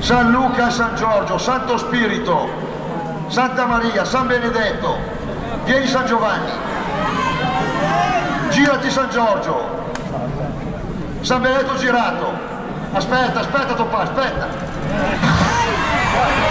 San Luca e San Giorgio, Santo Spirito, Santa Maria, San Benedetto, vieni San Giovanni, girati San Giorgio, San Benedetto girato, aspetta Topà, aspetta.